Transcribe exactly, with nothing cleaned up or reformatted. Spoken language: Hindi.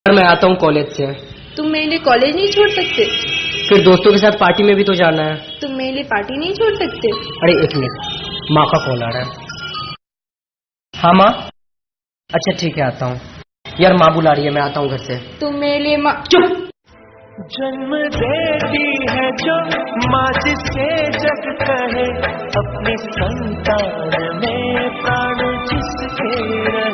मैं आता हूँ कॉलेज से। तुम मेरे लिए कॉलेज नहीं छोड़ सकते? फिर दोस्तों के साथ पार्टी में भी तो जाना है। तुम मेरे लिए पार्टी नहीं छोड़ सकते? अरे एक मिनट, माँ का कॉल आ रहा है। हाँ माँ, अच्छा ठीक है आता हूँ। यार माँ बुला रही है, मैं आता हूँ घर से। तुम मेरे लिए माँ। चुप। जन्म देती है जो माँ जिसे जग कहे, अपनी संतान में प्राण जिसके रहे।